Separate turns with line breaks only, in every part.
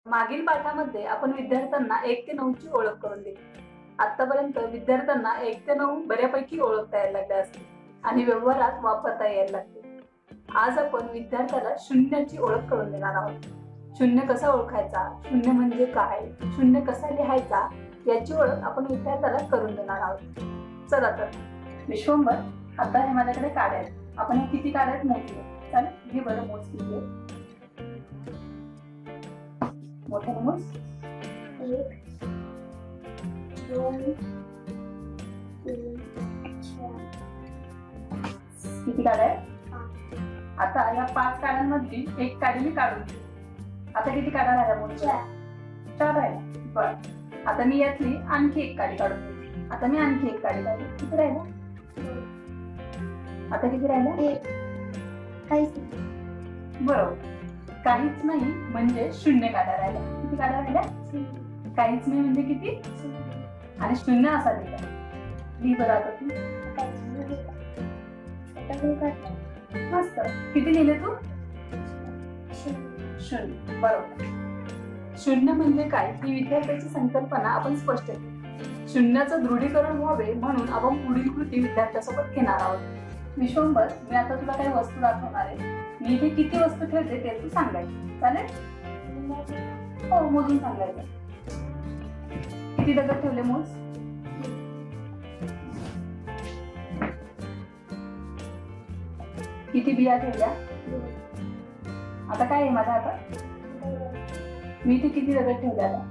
मागील पाठामध्ये आपण विद्यार्थ्यांना 1 ते 9 ची ओळख करून दिली. आतापर्यंत विद्यार्थ्यांना 1 ते 9 बऱ्यापैकी ओळखता यायला लागल्या असतील आणि व्यवहारात वापरता यायला लागते. आज आपण विद्यार्थ्याला शून्याची ओळख करून देणार आहोत. शून्य कसा ओळखायचा, शून्य म्हणजे काय, शून्य कसा लिहायचा याची ओळख आपण विद्यार्थ्याला करून देणार आहोत. चला तर विश्वंभर, आता हे माझ्याकडे काड्या आहेत. आपण हे किती काड्या आहेत मोजूया. चालेल, हे बरं मोज किती आहे. मोठ्या मोज.
1 2 3 4
किती काड्या आहेत. आता या 5 काड्यांमधली एक काडी मी काढून घेऊ. आता किती काड्या राहिल्या मोज. 4 राहिल्या. बरं, आता मी यातली आणखी एक काडी काढून घेऊ. आता मी आणखी एक काडी काढली. किती राहिल्या. आता किती राहिल्या.
काहीच
बरोबर, काहीच नाही म्हणजे शून्य काड्या राहिल्या. किती काड्या राहिल्या. काहीच नाही म्हणजे किती. आणि शून्य असा लिहिला. लिही बरं आता तू. मस्त. किती लिहिले तू. शून्य. बरोबर. शून्य म्हणजे काय ही विद्यार्थ्याची संकल्पना आपण स्पष्ट केली. शून्याचं दृढीकरण व्हावे म्हणून आपण पुढील कृती विद्यार्थ्यासोबत घेणार आहोत. विश्वंभर, मी आता तुला काही वस्तू दाखवणार आहे. मी इथे किती वस्तू ठेवते ते तू सांगायचं. चालेल. हो, मोजून सांगायचं. किती दगड ठेवले मोज. किती बिया ठेवल्या. आता काय आहे माझ्या हातात. मी इथे किती दगड ठेवले. आता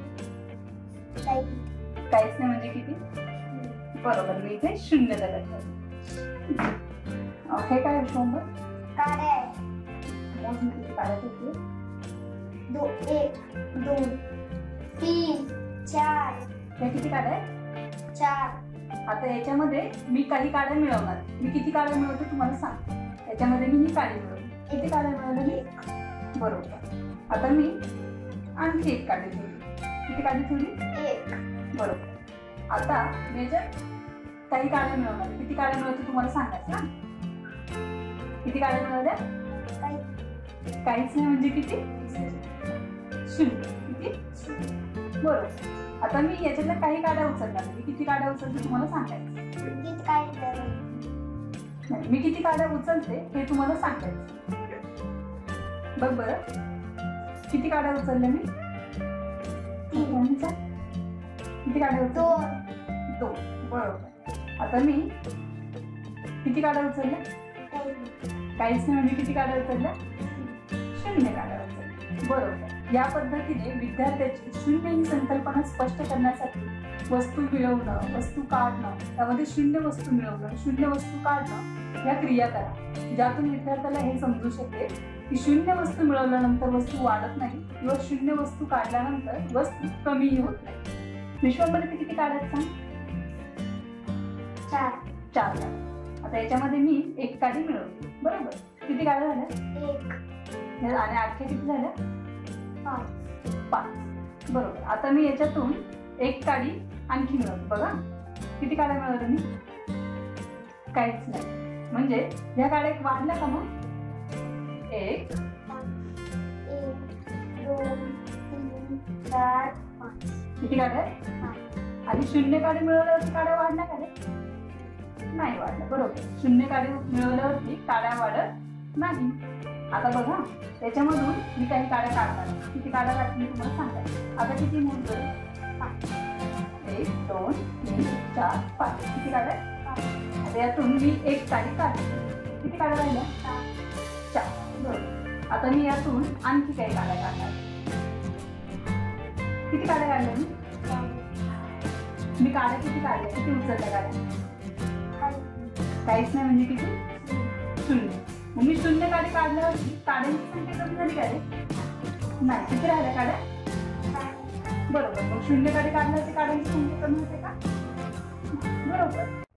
काहीच नाही म्हणजे किती. बरोबर, मी इथे शून्य दगड ठेवले. हे काय विश्वंभर.
काड्या
मोज मी किती काड्या ठेवते.
1 2 3 4.
हे किती काड्या आहेत.
4.
आता याच्यामध्ये मी काही काड्या मिळवणार. मी किती काड्या मिळवते तुम्हाला सांग. याच्यामध्ये मी ही काडी मिळवली. किती काड्या मिळवली. बरोबर. आता मी आणखी एक काडी ठेवली. किती काडी ठेवली.
1.
बरोबर. आता मी याच्यात काही काड्या मिळवणार. किती काड्या मिळवते तुम्हाला सांगायचं ना. किती काड्या मिळवल्या. काहीच नाही म्हणजे किती. शून्य. किती. बरोबर. आता मी याच्यातल्या काही काड्या उचलणार. मी किती काड्या उचलते तुम्हाला सांगायचं. मी किती काड्या उचलते हे तुम्हाला सांगायचं. बघ बरं, किती काड्या उचलल्या मी. किती काड्या उचलल्या. 2. बरोबर. आता मी किती काड्या उचलल्या. काहीच नाही म्हणजे किती काड्या उचलल्या. शून्य काड्या उचलल्या. बरोबर. या पद्धतीने विद्यार्थ्याची शून्य ही संकल्पना स्पष्ट करण्यासाठी वस्तू मिळवणं, वस्तू काढणं, त्यामध्ये शून्य वस्तू मिळवणं, शून्य वस्तू काढणं या क्रिया करा, ज्यातून विद्यार्थ्याला हे समजू शकेल की शून्य वस्तू मिळवल्यानंतर वस्तू वाढत नाही किंवा शून्य वस्तू काढल्यानंतर वस्तू कमीही होत नाही. विश्वंभर, किती काढायचं सांग. 4 काढ. आता याच्यामध्ये मी एक काडी मिळवली. बरोबर. किती काड्या झाल्या. 1. आणि आठशे किती झाल्या. 5. बरोबर. आता मी याच्यातून एक काडी आणखी मिळवली. बघा किती काड्या मिळवल्या मी. काहीच नाही म्हणजे ह्या काड्या वाढल्या का मग. 1
2 3 4 5.
किती काड्या. आणि शून्य काडी मिळवल्यावरती काड्या वाढल्या का रे. नाही वाढल्या. बरोबर. शून्य काडी मिळवल्यावरती काड्या वाढत नाही. आता बघा त्याच्यामधून मी काही काड्या काढणार. किती काड्या काढतील तुम्हाला सांगायचं. आता किती मोज. 1 2 3 4 5. किती काड्या. आता यातून मी एक काडी काढली. किती काड्या राहिल्या. 4. बरोबर. आता मी यातून आणखी काही काड्या काढणार. किती काड्या काढल्या मी काड्या किती काढल्या. किती उचलल्या काड्या. काहीच नाही म्हणजे किती. शून्य. मग मी शून्य काडी काढल्यावरती काड्यांची संख्या कमी झाली काय. नाही. किती राहिल्या काड्या. बरोबर. मग शून्य काडी काढल्यावरती काड्यांची संख्या कमी होते का. बरोबर.